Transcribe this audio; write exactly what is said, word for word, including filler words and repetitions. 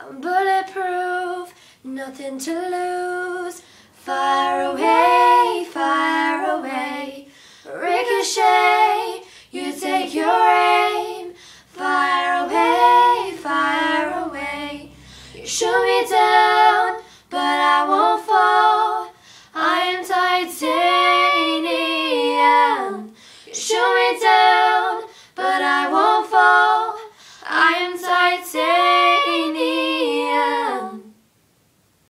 I'm bulletproof, nothing to lose. Fire away, fire away. Ricochet, you take your aim. Fire away, fire away. You shoot me down, but I won't fall. I am titanium. You shoot me down.